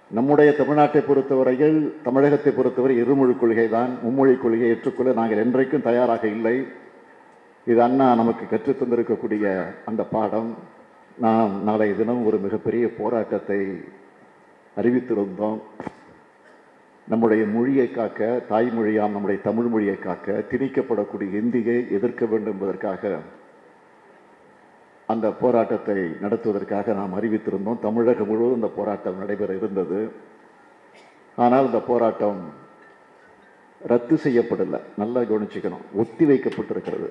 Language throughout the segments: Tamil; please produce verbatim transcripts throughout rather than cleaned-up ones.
நம்முடைய தமிழ்நாட்டை பொறுத்தவரையில், தமிழகத்தை பொறுத்தவரை இருமொழி கொள்கை தான். மும்மொழி கொள்கையை ஏற்றுக்கொள்ள நாங்கள் என்றைக்கும் தயாராக இல்லை. இது அண்ணா நமக்கு கற்றுத் தந்திருக்கக்கூடிய அந்த பாடம். நாம் நாளைய தினம் ஒரு மிகப்பெரிய போராட்டத்தை அறிவித்திருந்தோம். நம்முடைய மொழியை காக்க, தாய்மொழியாம் நம்முடைய தமிழ் மொழியை காக்க, திணிக்கப்படக்கூடிய இந்தியை எதிர்க்க வேண்டும் என்பதற்காக அந்த போராட்டத்தை நடத்துவதற்காக நாம் அறிவித்திருந்தோம். தமிழகம் முழுவதும் இந்த போராட்டம் நடைபெற இருந்தது. ஆனால் இந்த போராட்டம் ரத்து செய்யப்படலை. நல்லா கவனிச்சுக்கணும். ஒத்தி வைக்கப்பட்டிருக்கிறது.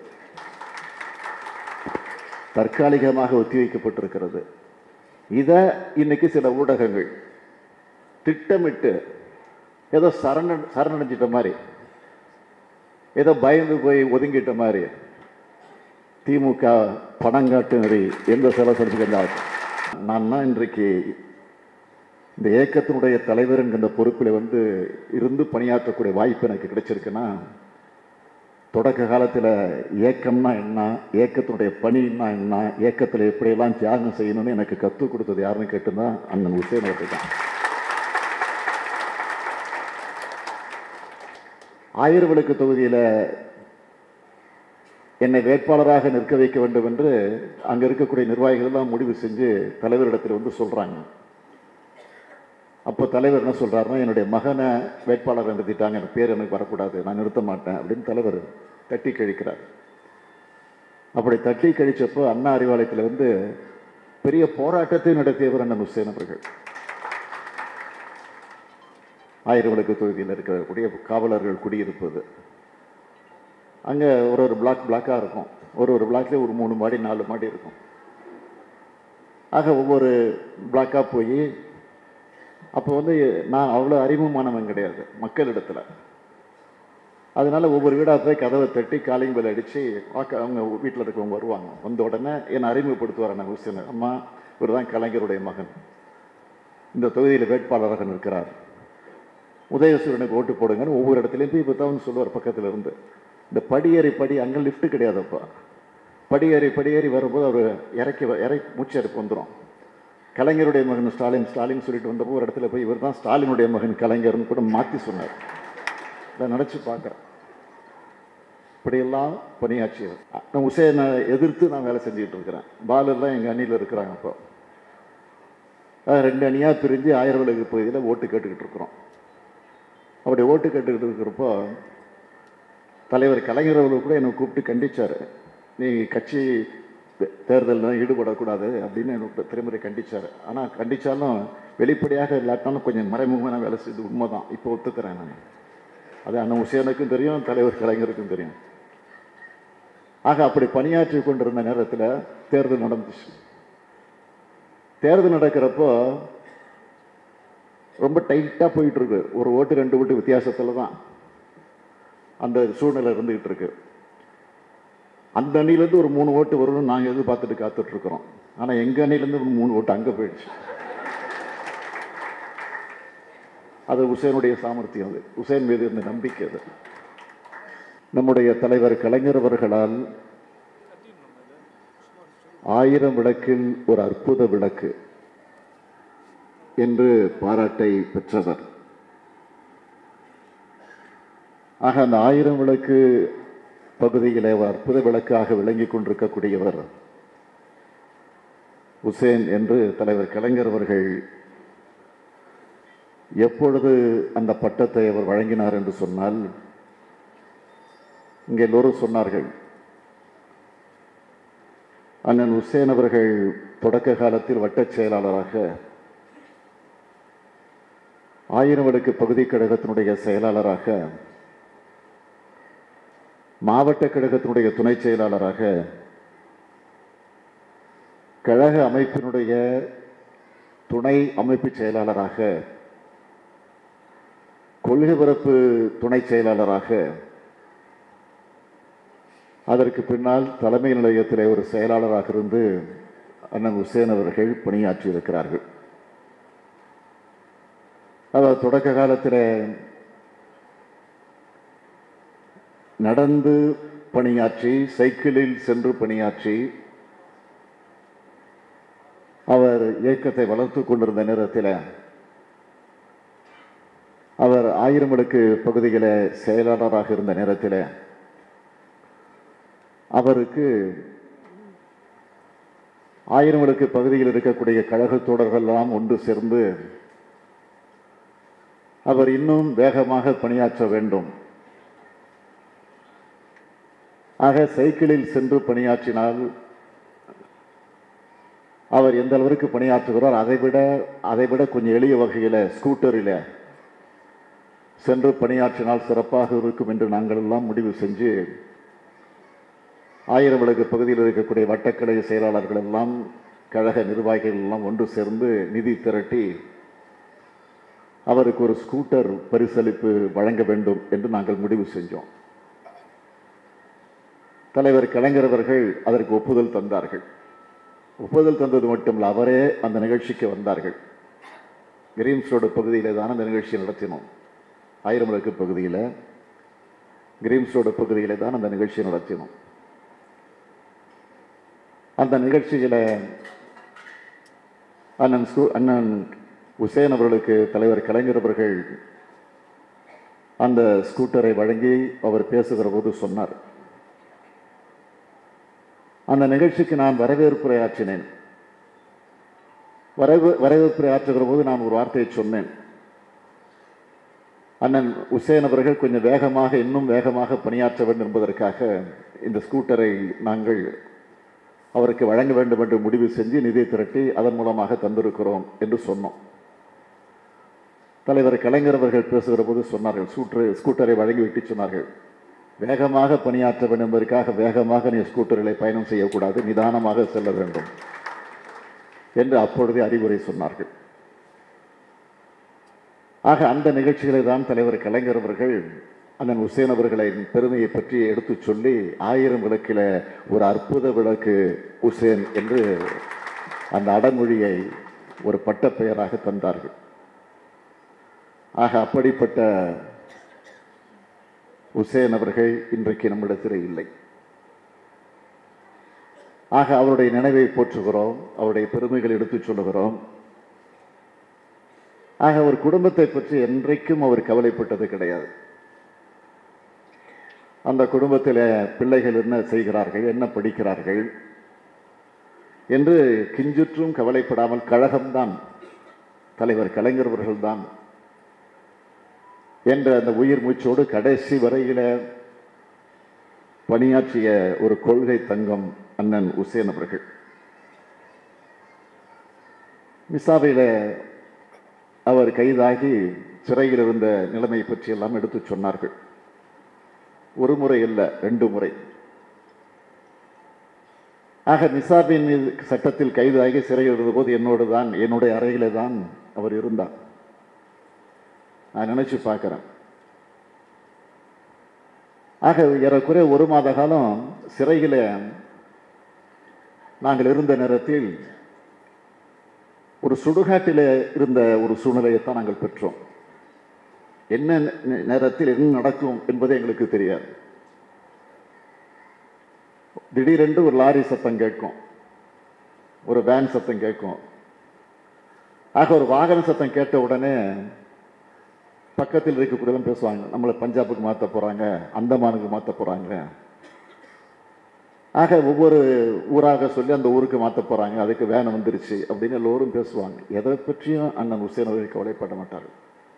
தற்காலிகமாக ஒத்தி வைக்கப்பட்டிருக்கிறது. இதை இன்னைக்கு சில ஊடகங்கள் திட்டமிட்டு ஏதோ சரண சரணடைஞ்சிட்ட மாதிரி, ஏதோ பயந்து போய் ஒதுங்கிட்ட மாதிரி, திமுக பணங்காட்டு நெறி எந்த செலவு நான் தான் இன்றைக்கு இந்த இயக்கத்தினுடைய தலைவர் என்கின்ற பொறுப்பில் வந்து இருந்து பணியாற்றக்கூடிய வாய்ப்பு எனக்கு கிடைச்சிருக்குன்னா, தொடக்க காலத்தில் இயக்கம்னா என்ன, இயக்கத்தினுடைய பணின்னா என்ன, இயக்கத்தில் எப்படியெல்லாம் தியாகம் செய்யணும்னு எனக்கு கற்றுக் கொடுத்தது யாருன்னு கேட்டுன்னா அண்ணன் உசேன் அவர்கள் தான். ஆயிரம் விளக்கு தொகுதியில் என்னை வேட்பாளராக நிற்க வைக்க வேண்டும் என்று அங்கே இருக்கக்கூடிய நிர்வாகிகள் எல்லாம் முடிவு செஞ்சு தலைவரிடத்தில் வந்து சொல்கிறாங்க. அப்போ தலைவர் என்ன சொல்கிறாருன்னா, என்னுடைய மகனை வேட்பாளரை நிறுத்திட்டாங்க, எனக்கு பேர் எனக்கு வரக்கூடாது, நான் நிறுத்த மாட்டேன் அப்படின்னு தலைவர் தட்டி கழிக்கிறார். அப்படி தட்டி கழிச்சப்போ அண்ணா அறிவாலயத்தில் வந்து பெரிய போராட்டத்தை நடத்தியவர் அண்ணன் உசேன் அவர்கள். ஆயிரம் விளக்கு தொகுதியில் இருக்கக்கூடிய காவலர்கள் குடியிருப்பது அங்கே ஒரு ஒரு பிளாக் பிளாக்காக இருக்கும். ஒரு ஒரு பிளாக்லேயே ஒரு மூணு மாடி நாலு மாடி இருக்கும். ஆக ஒவ்வொரு பிளாக்காக போய், அப்போ வந்து நான் அவ்வளோ அறிமுகமானவன் கிடையாது மக்களிடத்தில். அதனால் ஒவ்வொரு வீடாக போய் கதவை தட்டி காலிங் பெல் அடித்து பார்க்க அவங்க வீட்டில் இருக்கவங்க வருவாங்க. வந்த உடனே என்னை அறிமுகப்படுத்துவார் நான் உசேன். அம்மா, இவர் தான் கலைஞருடைய மகன், இந்த தொகுதியில் வேட்பாளராக நிற்கிறார், உதயசூரனுக்கு ஓட்டு போடுங்கன்னு ஒவ்வொரு இடத்துலையும் போய் இப்போ தான் சொல்லுவார். பக்கத்தில் இருந்து இந்த படியேறி படி, அங்கே லிஃப்ட்டு கிடையாதுப்பா, படியேறி படியேறி வரும்போது அவர் இறக்கி இறக்கி மூச்சு இறப்பு வந்துடும். கலைஞருடைய மகன் ஸ்டாலின் ஸ்டாலின் சொல்லிட்டு வந்தப்போ ஒரு இடத்துல போய் இவர் தான் ஸ்டாலினுடைய மகன் கலைஞர்னு கூட மாற்றி சொன்னார். இதை நினச்சி பார்க்குறேன். இப்படியெல்லாம் பணியாற்றியது. நான் உசேனை எதிர்த்து நான் வேலை செஞ்சுக்கிட்டு இருக்கிறேன். பாலெல்லாம் எங்கள் அணியில் இருக்கிறாங்க. அப்போ ரெண்டு அணியாக பிரிஞ்சு ஆயிரம் விளக்கு பகுதியில் ஓட்டு கேட்டுக்கிட்டு இருக்கிறோம். அப்படி ஓட்டு கேட்டுக்கிட்டு இருக்கிறப்போ தலைவர் கலைஞர் அவர்கள் கூட என்னை கூப்பிட்டு கண்டித்தார். நீ கட்சி தேர்தலில் ஈடுபடக்கூடாது அப்படின்னு எனக்கு திருமுறை கண்டித்தார். ஆனால் கண்டித்தாலும் வெளிப்படையாக இல்லாட்டாலும் கொஞ்சம் மறைமுகமான வேலை செய்து உண்மை தான். இப்போ ஒத்துக்கிறேன் நான். அது அண்ணன் உசேனுக்கும் தெரியும், தலைவர் கலைஞருக்கும் தெரியும். ஆக அப்படி பணியாற்றி கொண்டிருந்த நேரத்தில் தேர்தல் நடந்துச்சு. தேர்தல் நடக்கிறப்போ ரொம்ப டைட்டாக போயிட்டுருக்கு. ஒரு ஓட்டு ரெண்டு ஓட்டு வித்தியாசத்தில் தான் அந்த சூழ்நிலை இருந்துக்கிட்டு இருக்கு. அந்த அணிலேருந்து ஒரு மூணு ஓட்டு வரும்னு நாங்கள் எதிர்பார்த்துட்டு காத்துட்ருக்குறோம். ஆனால் எங்கள் அணிலேருந்து ஒரு மூணு ஓட்டு அங்கே போயிடுச்சு. அது உசேனுடைய சாமர்த்தியம். அது உசேன் மீது இருந்த நம்பிக்கை. அது நம்முடைய தலைவர் கலைஞர் அவர்களால் ஆயிரம் விளக்கில் ஒரு அற்புத விளக்கு என்று பாராட்டை பெற்றவர். ஆக அந்த ஆயிரம் விளக்கு பகுதியிலே ஒரு அற்புத விளக்காக விளங்கி கொண்டிருக்கக்கூடியவர் உசேன் என்று தலைவர் கலைஞர் அவர்கள் எப்பொழுது அந்த பட்டத்தை அவர் வழங்கினார் என்று சொன்னால், இங்கே எல்லோரும் சொன்னார்கள், அண்ணன் உசேன் அவர்கள் தொடக்க காலத்தில் வட்டச் செயலாளராக, ஆயிரம் விளக்கு பகுதி கழகத்தினுடைய செயலாளராக, மாவட்ட கழகத்தினுடைய துணை செயலாளராக, கழக அமைப்பினுடைய துணை அமைப்பு செயலாளராக, கொள்கை பரப்பு துணை செயலாளராக, அதற்கு பின்னால் தலைமை நிலையத்திலே ஒரு செயலாளராக இருந்து அண்ணன் உசேன் அவர்கள் பணியாற்றியிருக்கிறார்கள். அதாவது தொடக்க காலத்தில் நடந்து பணியாற்றி, சைக்கிளில் சென்று பணியாற்றி அவர் இயக்கத்தை வளர்த்து கொண்டிருந்த நேரத்தில் அவர் ஆயிரம் விளக்கு பகுதியில் செயலாளராக இருந்த நேரத்தில் அவருக்கு ஆயிரம் விளக்கு பகுதியில் இருக்கக்கூடிய கழக தோழர்கள் எல்லாம் ஒன்று சேர்ந்து அவர் இன்னும் வேகமாக பணியாற்ற வேண்டும், ஆக சைக்கிளில் சென்று பணியாற்றினால் அவர் எந்த அளவிற்கு பணியாற்றுகிறார் அதைவிட அதைவிட கொஞ்சம் எளிய வகையில் ஸ்கூட்டரில் சென்று பணியாற்றினால் சிறப்பாக இருக்கும் என்று நாங்கள் எல்லாம் முடிவு செஞ்சு ஆயிரம் விளக்கு பகுதியில் இருக்கக்கூடிய வட்டக்கலை செயலாளர்கள் எல்லாம் கழக நிர்வாகிகள் எல்லாம் ஒன்று சேர்ந்து நிதி திரட்டி அவருக்கு ஒரு ஸ்கூட்டர் பரிசளிப்பு வழங்க வேண்டும் என்று நாங்கள் முடிவு செஞ்சோம். தலைவர் கலைஞர் அவர்கள் அதற்கு ஒப்புதல் தந்தார்கள். ஒப்புதல் தந்தது மட்டுமல்ல, அவரே அந்த நிகழ்ச்சிக்கு வந்தார்கள். கிரீம்ஸ் ரோடு பகுதியிலே தான் அந்த நிகழ்ச்சி நடத்தினோம். ஆயிரம் விளக்கு பகுதியில் கிரீம்ஸ் ரோடு பகுதியிலே தான் அந்த நிகழ்ச்சி நடத்தினோம். அந்த நிகழ்ச்சியில் அண்ணன் ஸ்கூ அண்ணன் உசேன் அவர்களுக்கு தலைவர் கலைஞர் அவர்கள் அந்த ஸ்கூட்டரை வழங்கி அவர் பேசுகிற போது சொன்னார். அந்த நிகழ்ச்சிக்கு நான் வரவேற்புரை ஆற்றினேன். வரவு வரவேற்புரை ஆற்றுகிற போது நான் ஒரு வார்த்தையை சொன்னேன். அண்ணன் உசேன் அவர்கள் கொஞ்சம் வேகமாக இன்னும் வேகமாக பணியாற்ற வேண்டும் என்பதற்காக இந்த ஸ்கூட்டரை நாங்கள் அவருக்கு வழங்க வேண்டும் என்று முடிவு செஞ்சு நிதி திரட்டி அதன் மூலமாக தந்திருக்கிறோம் என்று சொன்னோம். தலைவர் கலைஞர் அவர்கள் பேசுகிற போது சொன்னார்கள், ஸ்கூட்டரை ஸ்கூட்டரை வழங்கிவிட்டு சொன்னார்கள், வேகமாக பணியாற்ற வேண்டும் என்பதற்காக வேகமாக நீ ஸ்கூட்டர்களை பயணம் செய்யக்கூடாது, நிதானமாக செல்ல வேண்டும் என்று அப்பொழுதே அறிவுரை சொன்னார்கள். ஆக அந்த நிகழ்ச்சிகளை தான் தலைவர் கலைஞர் அவர்கள் அண்ணன் உசேன் அவர்களின் பெருமையை பற்றி எடுத்து சொல்லி ஆயிரம் விளக்கில் ஒரு அற்புத விளக்கு உசேன் என்று அந்த அடமொழியை ஒரு பட்ட பெயராக தந்தார்கள். ஆக அப்படிப்பட்ட உசேன் அவர்கள் இன்றைக்கு நம்மிடத்தில் இல்லை. ஆக அவருடைய நினைவை போற்றுகிறோம், அவருடைய பெருமைகளை எடுத்துச் சொல்லுகிறோம். ஆக ஒரு குடும்பத்தை பற்றி என்றைக்கும் அவர் கவலைப்பட்டது கிடையாது. அந்த குடும்பத்தில் பிள்ளைகள் என்ன செய்கிறார்கள், என்ன படிக்கிறார்கள் என்று கிஞ்சுற்றும் கவலைப்படாமல் கழகம்தான், தலைவர் கலைஞர் அவர்கள்தான் என்ற அந்த உயிர் மூச்சோடு கடைசி வரையில பணியாற்றிய ஒரு கொள்கை தங்கம் அண்ணன் உசேன் அவர்கள். மிசாவையில் அவர் கைதாகி சிறையில் இருந்த நிலைமை பற்றி எல்லாம் எடுத்து சொன்னார்கள். ஒரு முறை இல்லை, ரெண்டு முறை. ஆக நிசாபின் சட்டத்தில் கைதாகி சிறையில் இருந்த போது என்னோடு தான், என்னுடைய அறையில தான் அவர் இருந்தார். நான் நினைச்சு பார்க்கிறேன். ஆக ஏறக்குறைய ஒரு மாத காலம் சிறையில் நாங்கள் இருந்த நேரத்தில் ஒரு சுடுகாட்டில் இருந்த ஒரு சூழ்நிலையைத்தான் நாங்கள் பெற்றோம். என்ன நேரத்தில் என்ன நடக்கும் என்பது எங்களுக்கு தெரியாது. திடீரென்று ஒரு லாரி சத்தம் கேட்கும், ஒரு வேன் சத்தம் கேட்கும். ஆக ஒரு வாகன சத்தம் கேட்ட உடனே பக்கத்தில் இருக்கக்கூடியதான் பேசுவாங்க, நம்மளை பஞ்சாபுக்கு மாற்ற போறாங்க, அந்தமானுக்கு மாற்ற போறாங்க. ஆக ஒவ்வொரு ஊராக சொல்லி அந்த ஊருக்கு மாற்ற போறாங்க, அதுக்கு வேன் வந்துருச்சு அப்படின்னு எல்லோரும் பேசுவாங்க. எதை பற்றியும் அண்ணன் உசேன் அவர்கள் கவலைப்பட மாட்டார்கள்.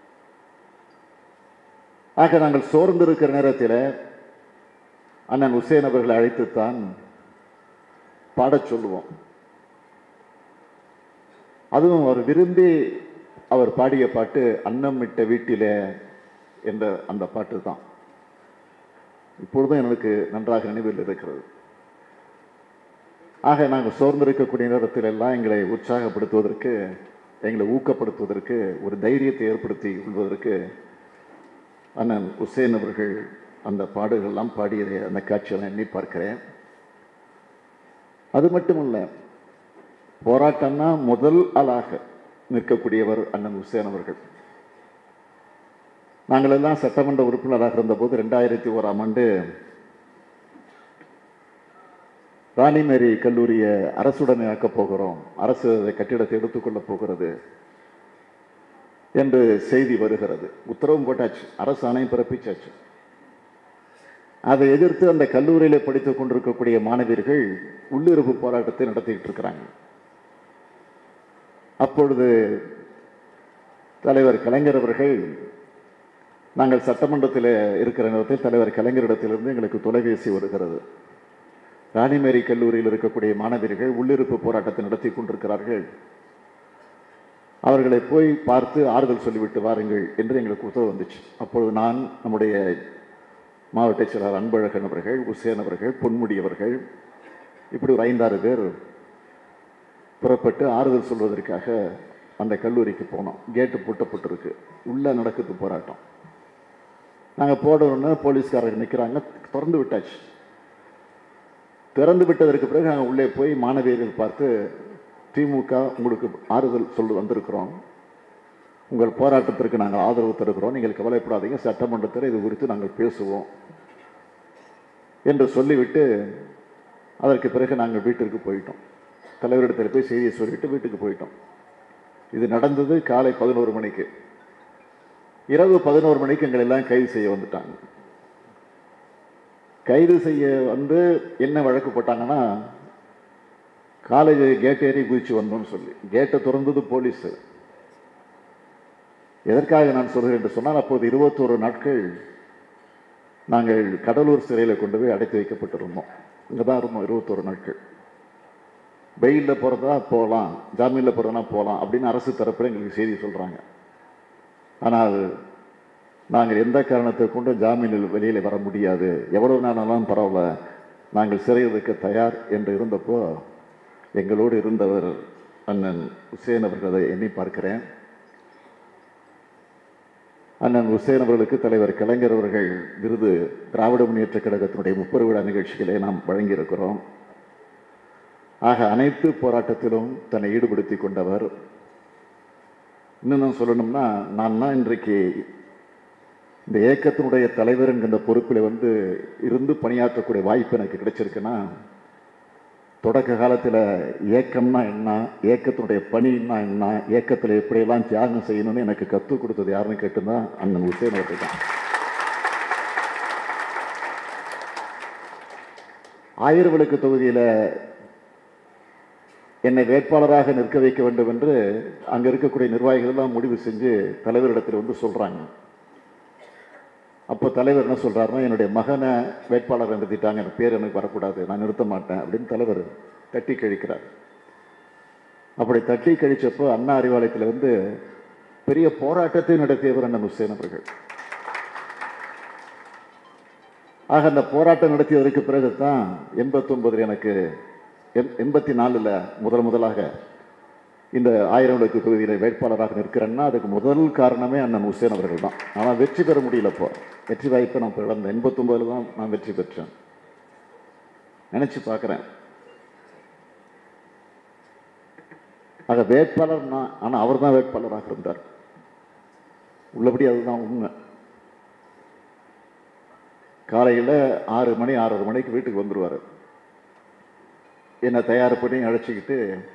ஆக நாங்கள் சோர்ந்து இருக்கிற நேரத்தில் அண்ணன் உசேன் அவர்களை அழைத்துத்தான் பாடச் சொல்லுவோம். அதுவும் அவர் விரும்பி அவர் பாடிய பாட்டு அன்னம் விட்ட வீட்டிலே என்ற அந்த பாட்டு தான் இப்பொழுதும் எனக்கு நன்றாக நினைவில் இருக்கிறது. ஆக நாங்கள் சோர்ந்திருக்கக்கூடிய நேரத்தில் எல்லாம் எங்களை உற்சாகப்படுத்துவதற்கு, எங்களை ஊக்கப்படுத்துவதற்கு, ஒரு தைரியத்தை ஏற்படுத்தி கொள்வதற்கு அண்ணன் உசேன் அவர்கள் அந்த பாடல்கள்லாம் பாடியதை அந்த காட்சியெல்லாம் எண்ணி பார்க்கிறேன். அது மட்டுமல்ல, போராட்டம்னா முதல் ஆளாக நிற்கக்கூடியவர் அண்ணன் உசேன் அவர்கள். நாங்கள் எல்லாம் சட்டமன்ற உறுப்பினராக இருந்தபோது ரெண்டாயிரத்தி ஓராம் ஆண்டு ராணிமேரி கல்லூரியை அரசுடைமை ஆக்கப் போகிறோம், அரசு கட்டிடத்தை எடுத்துக்கொள்ளப் போகிறது என்று செய்தி வருகிறது. உத்தரவும் போட்டாச்சு, அரசாணையும் பிறப்பிச்சாச்சு. அதை எதிர்த்து அந்த கல்லூரியில் படித்துக் கொண்டிருக்கக்கூடிய மாணவியர்கள் உள்ளிருப்பு போராட்டத்தை நடத்திக்கிட்டு இருக்கிறாங்க. அப்பொழுது தலைவர் கலைஞர் அவர்கள், நாங்கள் சட்டமன்றத்தில் இருக்கிற நேரத்தில் தலைவர் கலைஞரிடத்திலிருந்து எங்களுக்கு தொலைபேசி வருகிறது. ராணிமேரி கல்லூரியில் இருக்கக்கூடிய மாணவியர்கள் உள்ளிருப்பு போராட்டத்தை நடத்தி கொண்டிருக்கிறார்கள், அவர்களை போய் பார்த்து ஆறுதல் சொல்லிவிட்டு வாருங்கள் என்று எங்களுக்கு உத்தரவு வந்துச்சு. அப்பொழுது நான், நம்முடைய மாவட்ட செயலாளர் அன்பழகன் அவர்கள், உசேன் அவர்கள், பொன்முடி அவர்கள், இப்படி ஒரு ஐந்தாறு பேர் புறப்பட்டு ஆறுதல் சொல்வதற்காக அந்த கல்லூரிக்கு போனோம். கேட்டு பூட்டப்பட்டிருக்கு, உள்ளே நடக்குது போராட்டம். நாங்கள் போடணும்னா போலீஸ்காரர்கள் நிற்கிறாங்க, திறந்து விட்டாச்சு. திறந்து விட்டதற்கு பிறகு நாங்கள் உள்ளே போய் மாணவியர்கள் பார்த்து, திமுக உங்களுக்கு ஆறுதல் சொல்லி வந்திருக்கிறோம், உங்கள் போராட்டத்திற்கு நாங்கள் ஆதரவு தருகிறோம், நீங்கள் கவலைப்படாதீங்க, சட்டமன்றத்தில் இது குறித்து நாங்கள் பேசுவோம் என்று சொல்லிவிட்டு அதற்கு பிறகு நாங்கள் வீட்டிற்கு போயிட்டோம். தலைவரிடத்தில் போய் செய்தியை சொல்லிவிட்டு வீட்டுக்கு போயிட்டோம். இது நடந்தது காலை பதினோரு மணிக்கு. இரவு பதினோரு மணிக்கு எங்களை எல்லாம் கைது செய்ய வந்துட்டாங்க. கைது செய்ய வந்து என்ன வழக்கு போட்டாங்கன்னா, காலேஜ் கேட் ஏறி குதிச்சு வந்தோம்னு சொல்லி. கேட்டை திறந்தது போலீஸு. எதற்காக நான் சொல்கிறேன் என்று சொன்னால், அப்போது இருபத்தோரு நாட்கள் நாங்கள் கடலூர் சிறையில் கொண்டு போய் அடைத்து வைக்கப்பட்டிருந்தோம். இங்கே தான் இருந்தோம் இருபத்தோரு நாட்கள். பெயிலில் போகிறதா போகலாம், ஜாமீனில் போகிறதுனா போகலாம் அப்படின்னு அரசு தரப்பில் எங்களுக்கு செய்தி சொல்கிறாங்க. ஆனால் நாங்கள் எந்த காரணத்தை கொண்டு ஜாமீனில் வெளியில் வர முடியாது, எவ்வளவு நாளாலும் பரவாயில்ல, நாங்கள் சிறையிற்கு தயார் என்று இருந்தப்போ எங்களோடு இருந்தவர் அண்ணன் உசேன் அவர்களை எண்ணி பார்க்கிறேன். அண்ணன் உசேன் அவர்களுக்கு தலைவர் கலைஞர் அவர்கள் விருது திராவிட முன்னேற்ற கழகத்தினுடைய முப்பது விழா நிகழ்ச்சிகளை நாம் வழங்கியிருக்கிறோம். ஆக அனைத்து போராட்டத்திலும் தன்னை ஈடுபடுத்தி கொண்டவர். இன்னும் சொல்லணும்னா, நான் தான் இன்றைக்கு இந்த இயக்கத்தினுடைய தலைவர் என்கின்ற பொறுப்பில் வந்து இருந்து பணியாற்றக்கூடிய வாய்ப்பு எனக்கு கிடைச்சிருக்குன்னா, தொடக்க காலத்தில் இயக்கம்னா என்ன, இயக்கத்தினுடைய பணின்னா என்ன, இயக்கத்தில் எப்படியெல்லாம் தியாகம் செய்யணும்னு எனக்கு கற்றுக் கொடுத்தது யாருன்னு கேட்டுதான் அண்ணன் உசேன் அவர்கள் தான். ஆயிரம் விளக்கு தொகுதியில் என்னை வேட்பாளராக நிற்க வைக்க வேண்டும் என்று அங்கே இருக்கக்கூடிய நிர்வாகிகள் எல்லாம் முடிவு செஞ்சு தலைவரிடத்தில் வந்து சொல்கிறாங்க. அப்போ தலைவர் என்ன சொல்கிறாருன்னா, என்னுடைய மகனை வேட்பாளரை நிறுத்திட்டாங்க, எனக்கு பேர் எனக்கு வரக்கூடாது, நான் நிறுத்த மாட்டேன் அப்படின்னு தலைவர் தட்டி கழிக்கிறார். அப்படி தட்டி கழிச்சப்போ அண்ணா அறிவாலயத்தில் வந்து பெரிய போராட்டத்தை நடத்தியவர் அண்ணன் உசேன் அவர்கள். ஆக அந்த போராட்டம் நடத்தியதற்கு பிறகு தான் எண்பத்தி ஒன்பதில் எனக்கு எண்பத்தி நாலில் முதல் முதலாக இந்த ஆயிரம் விளக்கு தொகுதியில் வேட்பாளராக நிற்கிறேன்னா அதுக்கு முதல் காரணமே அண்ணன் உசேன் அவர்கள் தான். ஆனால் வெற்றி பெற முடியல. இப்போ வெற்றி வாய்ப்பை நான் இழந்தேன். எண்பத்தி ஒன்பதில் தான் நான் வெற்றி பெற்றேன். நினச்சி பார்க்குறேன். ஆக வேட்பாளர் நான், ஆனால் அவர் தான் வேட்பாளராக இருந்தார். உள்ளபடி அதுதான் உண்மை. காலையில் ஆறு மணி ஆறரை மணிக்கு வீட்டுக்கு வந்துடுவார். என்னை தயார் பண்ணி அழைச்சிக்கிட்டு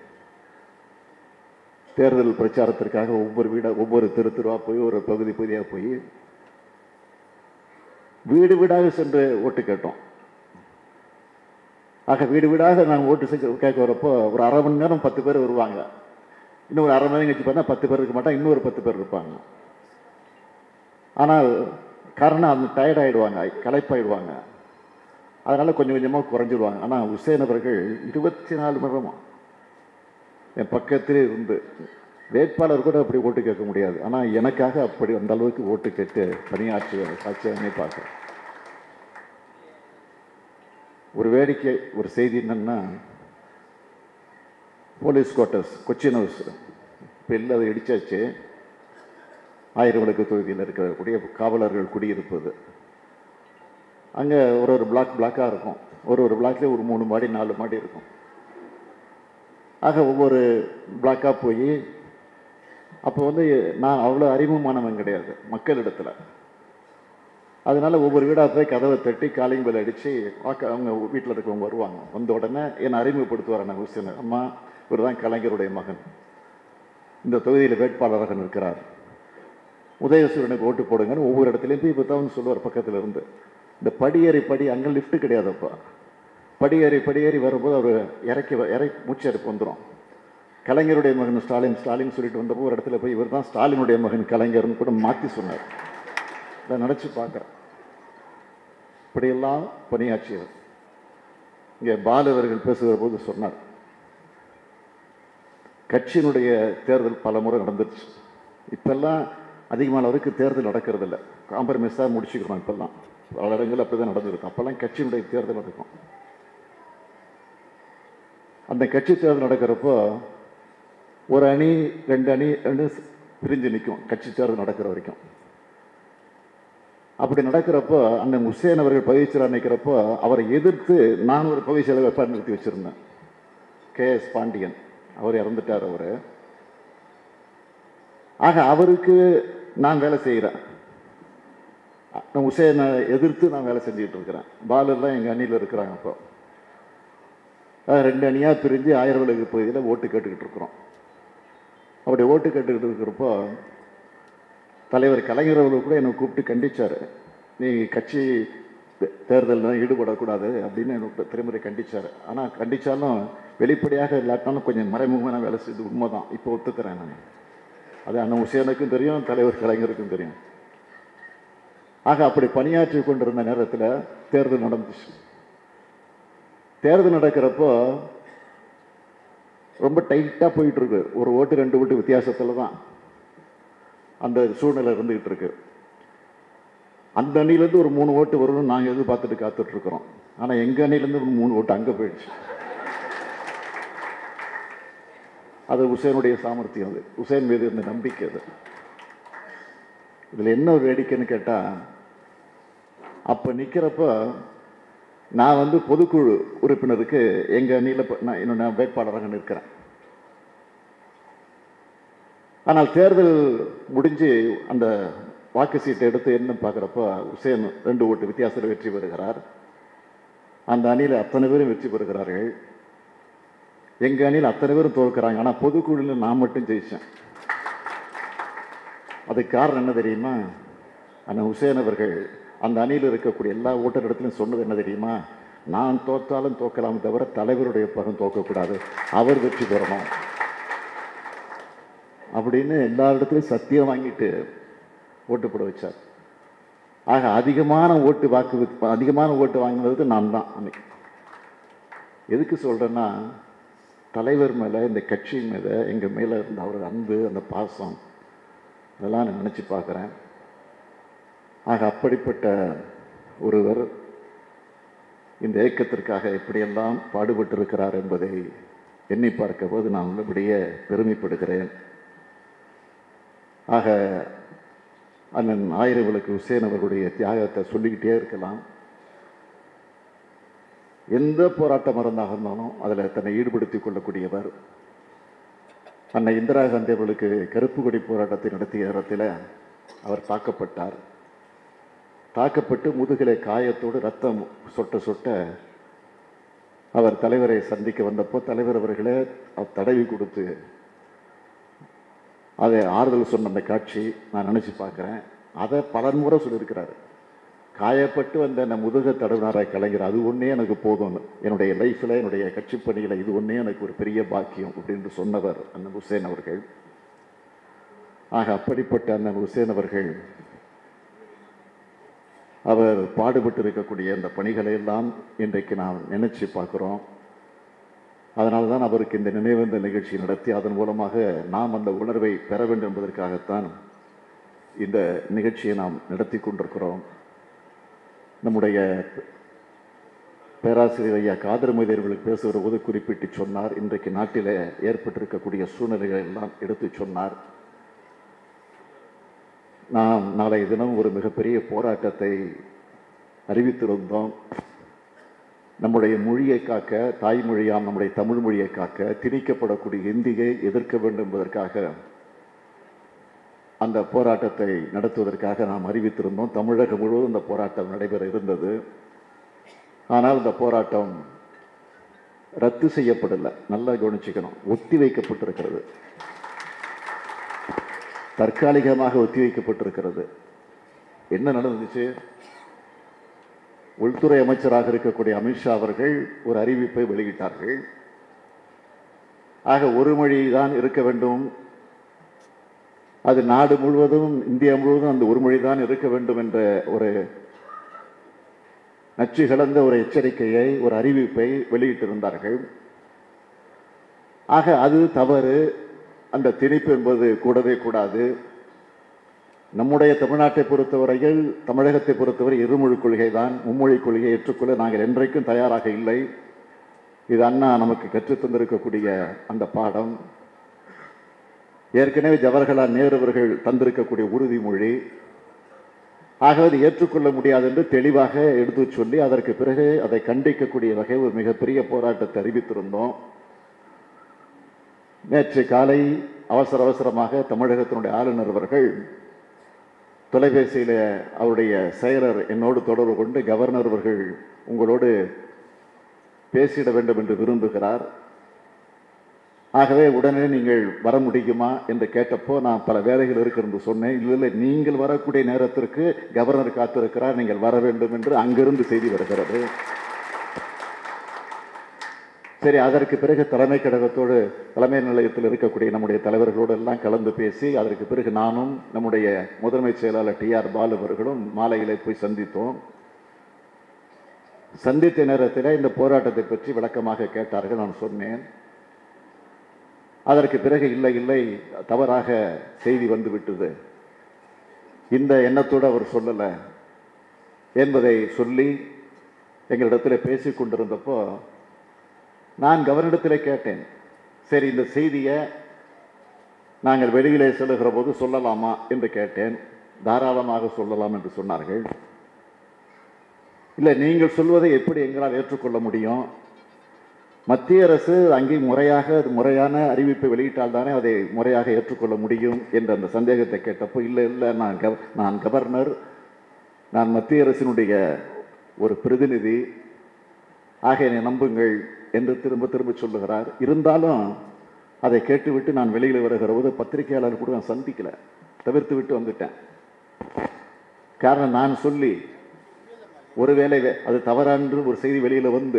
தேர்தல் பிரச்சாரத்திற்காக ஒவ்வொரு வீடாக ஒவ்வொரு தெரு தெருவாக போய் ஒரு பகுதி பகுதியாக போய் வீடு வீடாக சென்று ஓட்டு கேட்டோம். ஆக வீடு வீடாக நாங்கள் ஓட்டு செஞ்சு கேட்க வரப்போ ஒரு அரை மணி நேரம் பத்து பேர் வருவாங்க. இன்னும் ஒரு அரை மணி நேரம் கழிச்சு பார்த்தா பத்து பேர் இருக்க மாட்டாங்க, இன்னொரு பத்து பேர் இருப்பாங்க. ஆனால் காரணம் அந்த டயர்ட் ஆகிடுவாங்க, களைப்பாயிடுவாங்க. அதனால் கொஞ்சம் கொஞ்சமாக குறைஞ்சிடுவாங்க. ஆனால் உசேன் அவர்கள் இருபத்தி நாலு மணி நேரமாக என் பக்கத்திலே இருந்து, வேட்பாளர் கூட அப்படி ஓட்டு கேட்க முடியாது, ஆனால் எனக்காக அப்படி அந்த அளவுக்கு ஓட்டு கேட்டு பணியாற்றுவேன். சாட்சியாகவே பார்க்குறேன். ஒரு வேடிக்கை, ஒரு செய்தி என்னன்னா, போலீஸ் குவார்ட்டர்ஸ் கொச்சின் ஹவுஸ் இப்போ இல்லை, அதை இடிச்சாச்சு. ஆயிரம் விளக்கு தொகுதியில் இருக்கக்கூடிய காவலர்கள் குடியிருப்பது. அங்கே ஒரு ஒரு பிளாக் பிளாக்காக இருக்கும். ஒரு ஒரு பிளாக்லேயே ஒரு மூணு மாடி நாலு மாடி இருக்கும். ஆக ஒவ்வொரு பிளாக்காக போய், அப்போ வந்து நான் அவ்வளோ அறிமுகமானவன் கிடையாது மக்களிடத்தில். அதனால் ஒவ்வொரு வீடாக போய் கதவை தட்டி காலிங் பெல் அடித்து வாக்க அவங்க வீட்டில் இருக்கவங்க வருவாங்க. வந்த உடனே என்னை அறிமுகப்படுத்துவார். நான் உசேன், அம்மா இவர் தான் கலைஞருடைய மகன், இந்த தொகுதியில் வேட்பாளராக நிற்கிறார், உதயசூரியனுக்கு ஓட்டு போடுங்கன்னு ஒவ்வொரு இடத்துலையும் போய் இப்போ தான் சொல்லுவார் பக்கத்தில் இருந்து. இந்த படியேறி படி அங்கே லிஃப்ட்டு கிடையாதுப்பா. படியேறி படியேறி வரும்போது அவர் இறக்கி இறக்கி மூச்சு இறக்கி வந்துடும். கலைஞருடைய மகன் ஸ்டாலின் ஸ்டாலின் சொல்லிட்டு வந்தப்போ ஒரு இடத்துல போய் இவர் தான் ஸ்டாலினுடைய மகன் கலைஞர்னு கூட மாற்றி சொன்னார். இதை நினச்சி பார்க்குறேன். இப்படியெல்லாம் பணியாற்றியவர். இங்கே பாலு அவர்கள் பேசுகிற போது சொன்னார், கட்சியினுடைய தேர்தல் பல முறை நடந்துருச்சு. இப்பெல்லாம் அதிகமானவருக்கு தேர்தல் நடக்கிறது இல்லை, காம்ப்ரமைஸாக முடிச்சுக்கிறோம். இப்பெல்லாம் பல இடங்கள் அப்படி தான் நடந்திருக்கும். அப்போல்லாம் கட்சியினுடைய தேர்தல் நடக்கும். அந்த கட்சி தேர்தல் நடக்கிறப்போ ஒரு அணி ரெண்டு அணி ரெண்டு பிரிஞ்சு நிற்கும் கட்சி தேர்தல் நடக்கிற வரைக்கும். அப்படி நடக்கிறப்போ அந்த உசேன் அவர்கள் பதவி செயலர் நிற்கிறப்போ அவரை எதிர்த்து நான் ஒரு பதவி செயலர் வேட்பாளர் நிறுத்தி வச்சுருந்தேன், கே எஸ் பாண்டியன். அவர் இறந்துட்டார் அவர். ஆக அவருக்கு நான் வேலை செய்கிறேன், உசேனை எதிர்த்து நான் வேலை செஞ்சுக்கிட்டு இருக்கிறேன். பாலெல்லாம் எங்கள் அணியில் இருக்கிறாங்க. அப்போ ரெண்டு அணியாக பிரிஞ்சு ஆயிரம் விளக்கு பகுதியில் ஓட்டு கேட்டுக்கிட்டு இருக்கிறோம். அப்படி ஓட்டு கேட்டுக்கிட்டு இருக்கிறப்போ தலைவர் கலைஞர் அவர்கள் கூட என்னை கூப்பிட்டு கண்டித்தார், நீ கட்சி தேர்தலில் ஈடுபடக்கூடாது அப்படின்னு எனக்கு திருமுறை கண்டித்தார். ஆனால் கண்டித்தாலும் வெளிப்படையாக இல்லாட்டாலும் கொஞ்சம் மறைமுகமான வேலை செய்து உண்மை தான். இப்போ ஒத்துக்கிறேன் நான். அது அண்ணன் உசேனுக்கும் தெரியும், தலைவர் கலைஞருக்கும் தெரியும். ஆக அப்படி பணியாற்றி கொண்டிருந்த நேரத்தில் தேர்தல் நடந்துச்சு. தேர்தல் நடக்கிறப்போ ரொம்ப டைட்டாக போயிட்டுருக்கு. ஒரு ஓட்டு ரெண்டு ஓட்டு வித்தியாசத்தில் தான் அந்த சூழ்நிலை இருந்துகிட்டு இருக்கு. அந்த அணிலேருந்து ஒரு மூணு ஓட்டு வரும்னு நாங்கள் எதிர்பார்த்துட்டு காத்துட்ருக்குறோம். ஆனால் எங்கள் அணிலேருந்து ஒரு மூணு ஓட்டு அங்கே போயிடுச்சு. அது உசேனுடைய சாமர்த்தியம், அது உசேன் மீது இருந்த நம்பிக்கை. அது இதில் என்ன ஒரு வேடிக்கைன்னு கேட்டால், அப்போ நிற்கிறப்ப நான் வந்து பொதுக்குழு உறுப்பினருக்கு எங்கள் அணியில் நான் என்னோட வேட்பாளராக நிற்கிறேன். ஆனால் தேர்தல் முடிஞ்சு அந்த வாக்கு சீட்டை எடுத்து என்ன பார்க்குறப்ப உசேன் ரெண்டு ஓட்டு வித்தியாசத்தில் வெற்றி பெறுகிறார். அந்த அணியில் அத்தனை பேரும் வெற்றி பெறுகிறார்கள். எங்கள் அணியில் அத்தனை பேரும் தோற்கிறாங்க. ஆனால் பொதுக்குழுவில் நான் மட்டும் ஜெயித்தேன். அதுக்கு காரணம் என்ன தெரியுமா? ஆனால் உசேன் அவர்கள் அந்த அணியில் இருக்கக்கூடிய எல்லா ஓட்டர் இடத்துலையும் சொன்னது என்ன தெரியுமா? நான் தோற்றாலும் தோக்கலாம் தவிர தலைவருடைய பகம் தோக்கக்கூடாது, அவர் வெற்றி பெறணும் அப்படின்னு எல்லா இடத்துலையும் சத்தியம் வாங்கிட்டு ஓட்டு போட வச்சார். ஆக அதிகமான ஓட்டு வாக்கு அதிகமான ஓட்டு வாங்கினது நான் தான் அன்னைக்கு. எதுக்கு சொல்கிறேன்னா, தலைவர் மேலே, இந்த கட்சி மேலே, எங்கள் மேலே இருந்த அவரோட அன்பு, அந்த பாசம், அதெல்லாம் நான் நினச்சி பார்க்குறேன். ஆக அப்படிப்பட்ட ஒருவர் இந்த இயக்கத்திற்காக எப்படியெல்லாம் பாடுபட்டிருக்கிறார் என்பதை எண்ணி பார்க்க போது நான் உள்ளபடியே பெருமைப்படுகிறேன். ஆக அண்ணன் ஆயிரம் விளக்கு உசேன் அவர்களுடைய தியாகத்தை சொல்லிக்கிட்டே இருக்கலாம். எந்த போராட்டம் இருந்தாக இருந்தாலும் அதில் தன்னை ஈடுபடுத்திக் கொள்ளக்கூடியவர். அன்னை இந்திரா காந்தி அவர்களுக்கு கருப்பு கொடி போராட்டத்தை நடத்திய இடத்தில் அவர் தாக்கப்பட்டார். தாக்கப்பட்டு முதுகிலே காயத்தோடு ரத்தம் சொட்ட சொட்ட அவர் தலைவரை சந்திக்க வந்தப்போ தலைவர் அவர்களே தடவி கொடுத்து அதை ஆறுதல் சொன்ன அந்த காட்சி நான் நினச்சி பார்க்குறேன். அதை பலமுறை சொல்லியிருக்கிறார். காயப்பட்டு வந்த அந்த முதுக தடவினாராய் கலைஞர், அது ஒன்றே எனக்கு போதும், என்னுடைய லைஃப்பில், என்னுடைய கட்சி பணியில் இது ஒன்றே எனக்கு ஒரு பெரிய பாக்கியம் அப்படின்னு சொன்னவர் அண்ணன் உசேன் அவர்கள். ஆக அப்படிப்பட்ட அண்ணன் உசேன் அவர்கள் அவர் பாடுபட்டு இருக்கக்கூடிய அந்த பணிகளை எல்லாம் இன்றைக்கு நாம் நினைச்சு பார்க்குறோம். அதனால தான் அவருக்கு இந்த நினைவேந்த நிகழ்ச்சி நடத்தி அதன் மூலமாக நாம் அந்த உணர்வை பெற வேண்டும் என்பதற்காகத்தான் இந்த நிகழ்ச்சியை நாம் நடத்தி கொண்டிருக்கிறோம். நம்முடைய பேராசிரியர் ஐயா காதர் மொய்தீர்களுக்கு பேசுகிற போது குறிப்பிட்டு சொன்னார், இன்றைக்கு நாட்டில் ஏற்பட்டிருக்கக்கூடிய சூழ்நிலைகளை எல்லாம் எடுத்து சொன்னார். நாம் நாளைய தினம் ஒரு மிகப்பெரிய போராட்டத்தை அறிவித்திருந்தோம். நம்முடைய மொழியை காக்க, தாய்மொழியாம் நம்முடைய தமிழ் மொழியை காக்க, திணிக்கப்படக்கூடிய இந்தியை எதிர்க்க வேண்டும் என்பதற்காக அந்த போராட்டத்தை நடத்துவதற்காக நாம் அறிவித்திருந்தோம். தமிழகம் முழுவதும் இந்த போராட்டம் நடைபெற இருந்தது. ஆனால் இந்த போராட்டம் ரத்து செய்யப்படலை. நல்லா கவனிச்சுக்கணும், ஒத்தி வைக்கப்பட்டிருக்கிறது. தற்காலிகமாக ஒத்திவைக்கப்பட்டிருக்கிறது. என்ன நடந்துச்சு? உள்துறை அமைச்சராக இருக்கக்கூடிய அமித்ஷா அவர்கள் ஒரு அறிவிப்பை வெளியிட்டார்கள். ஆக ஒரு மொழி தான் இருக்க வேண்டும், அது நாடு முழுவதும் இந்தியா முழுவதும் அந்த ஒரு மொழி தான் இருக்க வேண்டும் என்ற ஒரு நச்சு கலந்த ஒரு எச்சரிக்கையை, ஒரு அறிவிப்பை வெளியிட்டிருந்தார்கள். ஆக அது தவறு, அந்த திணிப்பு என்பது கூடவே கூடாது. நம்முடைய தமிழ்நாட்டை பொறுத்தவரையில், தமிழகத்தை பொறுத்தவரை இருமொழி கொள்கை தான். மும்மொழி கொள்கையை ஏற்றுக்கொள்ள நாங்கள் என்றைக்கும் தயாராக இல்லை. இது அண்ணா நமக்கு கற்றுத் தந்திருக்கக்கூடிய அந்த பாடம். ஏற்கனவே ஜவஹர்லால் நேரு அவர்கள் தந்திருக்கக்கூடிய உறுதிமொழி. ஆகவே அதை ஏற்றுக்கொள்ள முடியாது என்று தெளிவாக எடுத்து சொல்லி அதற்கு பிறகு அதை கண்டிக்கக்கூடிய வகை ஒரு மிகப்பெரிய போராட்டத்தை அறிவித்திருந்தோம். நேற்று காலை அவசர அவசரமாக தமிழகத்தினுடைய ஆளுநர் அவர்கள் தொலைபேசியில் அவருடைய செயலர் என்னோடு தொடர்பு கொண்டு, கவர்னர் அவர்கள் உங்களோடு பேசிட வேண்டும் என்று விரும்புகிறார், ஆகவே உடனே நீங்கள் வர முடியுமா என்று கேட்டப்போ நான் பல வேலைகள் இருக்கிறது சொன்னேன். இல்லை இல்லை, நீங்கள் வரக்கூடிய நேரத்திற்கு கவர்னர் காத்திருக்கிறார், நீங்கள் வர வேண்டும் என்று அங்கிருந்து செய்தி வருகிறது. சரி, அதற்கு பிறகு தலைமை கழகத்தோடு, தலைமை நிலையத்தில் இருக்கக்கூடிய நம்முடைய தலைவர்களோடு எல்லாம் கலந்து பேசி, அதற்கு பிறகு நானும் நம்முடைய முதன்மை செயலாளர் டி ஆர் பாலு அவர்களும் மாலையிலே போய் சந்தித்தோம். சந்தித்த நேரத்தில் இந்த போராட்டத்தை பற்றி விளக்கமாக கேட்டார்கள். நான் சொன்னேன். அதற்கு பிறகு இல்லை இல்லை, தவறாக செய்தி வந்துவிட்டது, இந்த எண்ணத்தோடு அவர் சொல்லலை என்பதை சொல்லி எங்களிடத்தில் பேசி கொண்டிருந்தப்போ நான் கவர்னரிடத்தில் கேட்டேன், சரி இந்த செய்தியை நாங்கள் வெளியிலே செல்லுகிற போது சொல்லலாமா என்று கேட்டேன். தாராளமாக சொல்லலாம் என்று சொன்னார்கள். இல்லை, நீங்கள் சொல்வதை எப்படி எங்களால் ஏற்றுக்கொள்ள முடியும்? மத்திய அரசு அங்கே முறையாக முறையான அறிவிப்பை வெளியிட்டால் தானே அதை முறையாக ஏற்றுக்கொள்ள முடியும் என்ற அந்த சந்தேகத்தை கேட்டப்போ, இல்லை இல்லை, நான் கவ நான் கவர்னர், நான் மத்திய அரசினுடைய ஒரு பிரதிநிதி, ஆக என்னை நம்புங்கள் என்று திரும்ப திரும்ப சொல்லுகிறார். இருந்தாலும் அதை கேட்டுவிட்டு நான் வெளியில் வருகிற போது பத்திரிகையாளர் கூட நான் சந்திக்கலை, தவிர்த்து விட்டு வந்துட்டேன். காரணம், நான் சொல்லி ஒருவேளை அது தவறான்று ஒரு செய்தி வெளியில் வந்து,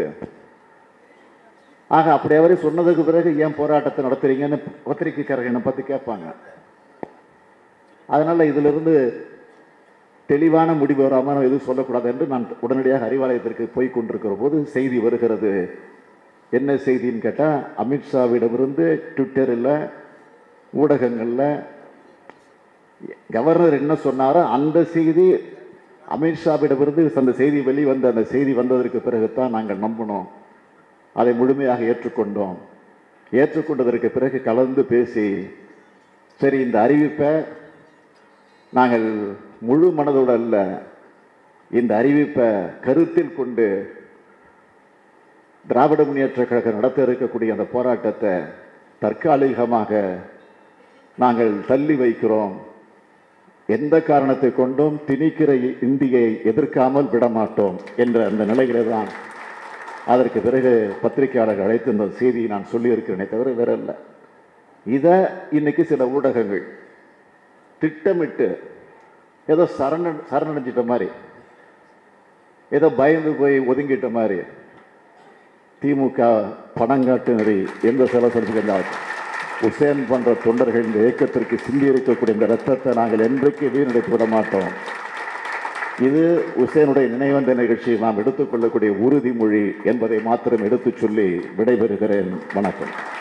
ஆக அப்படி அவரே சொன்னதுக்கு பிறகு ஏன் போராட்டத்தை நடத்துறீங்கன்னு பத்திரிகைக்காரர்கள் என்னை பார்த்து கேட்பாங்க. அதனால் இதிலிருந்து தெளிவான முடிவு வராமல் எதுவும் சொல்லக்கூடாது என்று நான் உடனடியாக அறிவாலயத்திற்கு போய் கொண்டிருக்கிற போது செய்தி வருகிறது. என்ன செய்தின்னு கேட்டால், அமித்ஷாவிடமிருந்து ட்விட்டரில், ஊடகங்களில் கவர்னர் என்ன சொன்னாரோ அந்த செய்தி அமித்ஷாவிடமிருந்து அந்த செய்தி வெளிவந்த அந்த செய்தி வந்ததற்கு பிறகுத்தான் நாங்கள் நம்பினோம், அதை முழுமையாக ஏற்றுக்கொண்டோம். ஏற்றுக்கொண்டதற்கு பிறகு கலந்து பேசி, சரி இந்த அறிவிப்பை நாங்கள் முழு மனதோடு அல்ல, இந்த அறிவிப்பை கருத்தில் கொண்டு திராவிட முன்னேற்ற கழகம் நடத்த இருக்கக்கூடிய அந்த போராட்டத்தை தற்காலிகமாக நாங்கள் தள்ளி வைக்கிறோம், எந்த காரணத்தை கொண்டும் திணிக்கிற இந்தியை எதிர்க்காமல் விடமாட்டோம் என்ற அந்த நிலையிலே தான் அதற்கு பிறகு பத்திரிகையாளர்கள் அழைத்து இந்த செய்தியை நான் சொல்லியிருக்கிறேனே தவிர வேற இல்லை. இதை இன்னைக்கு சில ஊடகங்கள் திட்டமிட்டு ஏதோ சரண சரணடைஞ்சிட்ட மாதிரி, ஏதோ பயந்து போய் ஒதுங்கிட்ட மாதிரி, திமுக பணங்காட்டு நெறி எந்த செலவு உசேன் போன்ற தொண்டர்கள் இந்த இயக்கத்திற்கு சிந்தி இருக்கக்கூடிய இந்த ரத்தத்தை நாங்கள் என்றைக்கு வீணடித்து விட மாட்டோம். இது உசேனுடைய நினைவந்த நிகழ்ச்சியை நாம் எடுத்துக்கொள்ளக்கூடிய உறுதிமொழி என்பதை மாத்திரம் எடுத்துச் சொல்லி விடைபெறுகிறேன். வணக்கம்.